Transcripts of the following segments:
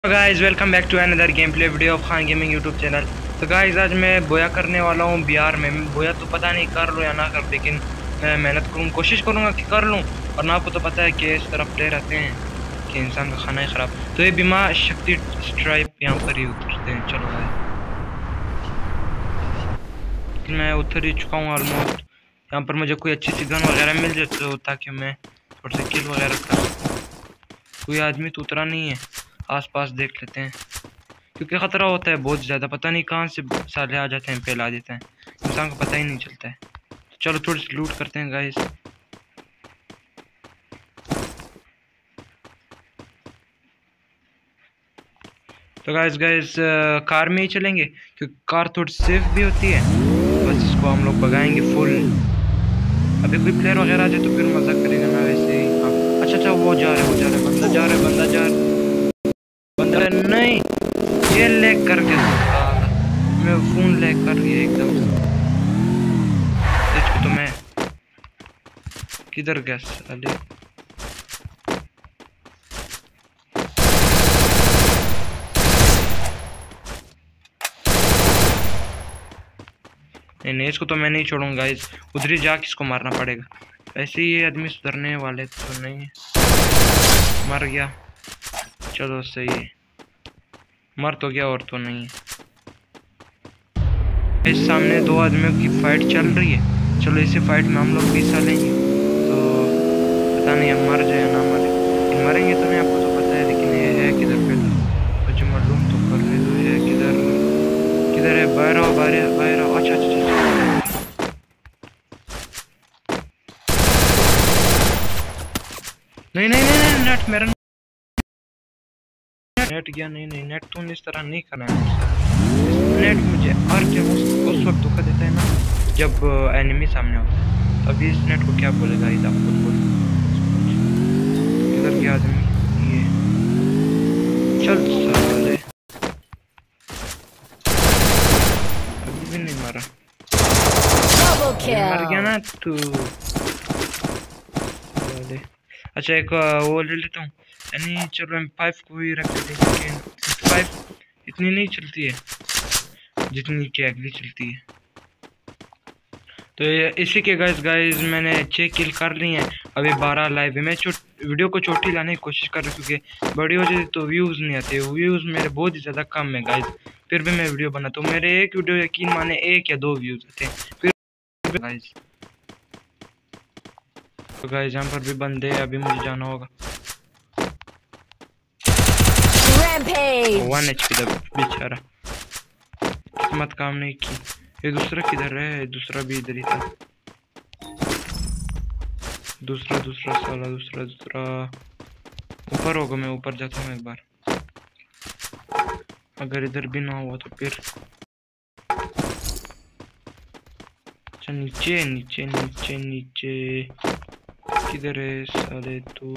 Guys welcome back to another game play video of Khan gaming YouTube channel. तो guys आज मैं बोया करने वाला हूँ बिहार में। बोया तो पता नहीं कर लूँ या ना कर, लेकिन मैं मेहनत करूँ, कोशिश करूँगा कि कर लूँ। और ना आपको तो पता है कि इस तरफ प्ले रहते हैं कि इंसान का खाना ही ख़राब। तो ये बीमा शक्ति स्ट्राइप यहाँ पर ही उतरते हैं। चलो गाइस मैं उतर ही चुका हूँ ऑलमोस्ट। यहाँ पर मुझे कोई अच्छी सी गन वगैरह मिल जाए तो ताकि मैं थोड़ा सा किल वगैरह कर सकूँ। कोई आदमी तो उतरा नहीं है, आसपास देख लेते हैं क्योंकि ख़तरा होता है बहुत ज़्यादा। पता नहीं कहाँ से साले आ जाते हैं, पहले आ देते हैं, इंसान को पता ही नहीं चलता है। तो चलो थोड़ी सी लूट करते हैं गाइस। तो गाइस कार में ही चलेंगे क्योंकि कार थोड़ी सेफ भी होती है। बस इसको हम लोग भगाएंगे फुल। अभी कोई प्लेयर वगैरह आ जाए तो फिर मजा करेगा ना वैसे ही। हाँ अच्छा वो जा रहा है बंदा जा रहा है बंदा नहीं, ये लैग कर गया मैं फोन लैग कर गया एकदम। इसको तो मैं किधर गया साले। नहीं इसको तो मैं नहीं छोड़ूंगा गाइस, उधर ही जाके इसको मारना पड़ेगा। वैसे ये आदमी सुधरने वाले तो नहीं है। मर गया, चलो सही है, मर तो गया और तो नहीं है। इस सामने दो आदमियों की फाइट चल रही है, चलो इसी फाइट में हम लोग भी हिस्सा लेंगे। तो पता नहीं हम मर जाए ना मरे, मरेंगे तो नहीं आपको तो पता है। लेकिन ये है किधर पे मुझे मालूम तो कर ले दो, ये किधर किधर है। बाहर आओ। अच्छा नहीं नेट मेरा नेट गया। नहीं नेट तो इस तरह नहीं करना है। नेट मुझे और क्या उस वक्त धोखा देता है ना जब एनिमी सामने होता है। तो अभी इस नेट को क्या बोलेगा इधर, आप खुद बोलो। किधर गया आदमी ये, चल साले अभी भी नहीं मारा, मर गया ना तू। अच्छा एक वो ले लेता हूँ, यानी चलो M5 को ही रख देते हैं क्योंकि M5 इतनी नहीं चलती है जितनी कि अगली चलती है। तो इसी के गाइस मैंने 6 किल कर ली हैं, अभी 12 लाइव है। मैं वीडियो को छोटी लाने की कोशिश कर रहा हूँ क्योंकि बड़ी हो जाती तो व्यूज़ नहीं आते। व्यूज़ मेरे बहुत ही ज़्यादा कम है गाइस, फिर भी मैं वीडियो बनाता हूँ। मेरे एक वीडियो यकीन माने 1 या 2 व्यूज़ आते हैं फिर गाइस। तो गाइस यहाँ पर भी बंदे, अभी मुझे जाना होगा। 1 HP का बेचारा, किस्मत काम नहीं की। ये दूसरा किधर है? दूसरा भी इधर ही था। दूसरा साला दूसरा ऊपर होगा। मैं ऊपर जाता हूँ एक बार, अगर इधर भी ना हुआ तो फिर अच्छा नीचे किधर है साले तू?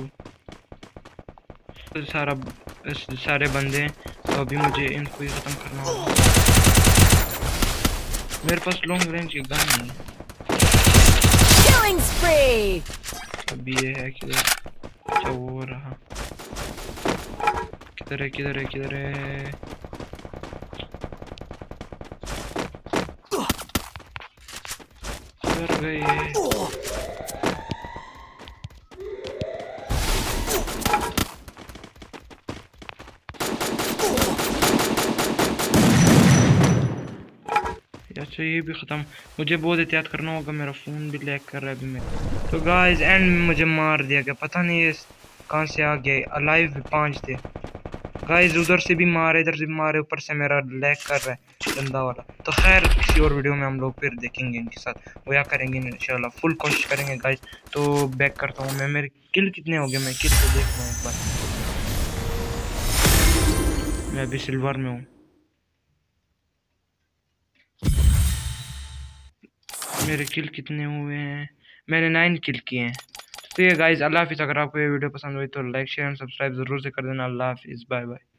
सारे बंदे हैं तो अभी मुझे इनको ही खत्म करना होगा। मेरे पास लॉन्ग रेंज की गन नहीं है। अभी ये है किधर? अच्छा वो रहा, किधर है किधर गए? अच्छा ये भी ख़त्म। मुझे बहुत एहतियात करना होगा, मेरा फ़ोन भी लैग कर रहा है अभी मैं। तो गाइस एंड में मुझे मार दिया गया, पता नहीं ये कहाँ से आ गया। अलाइव भी 5 थे गाइस, उधर से भी मारे इधर से भी मारे, ऊपर से मेरा लैग कर रहा है गंदा वाला। तो खैर किसी और वीडियो में हम लोग फिर देखेंगे, इनके साथ वो क्या करेंगे इंशाल्लाह, फुल कोशिश करेंगे गाइस। तो बैक करता हूँ मैं, मेरे किल कितने हो गए मैं किल तो देख लूँ एक बार। मैं अभी सिल्वर में हूँ, मेरे किल कितने हुए हैं? मैंने 9 किल किए हैं। तो ये गाइस अल्लाह हाफिज़। अगर आपको ये वीडियो पसंद हुई तो लाइक शेयर एंड सब्सक्राइब जरूर से कर देना। अल्लाह हाफिज़, बाय बाय।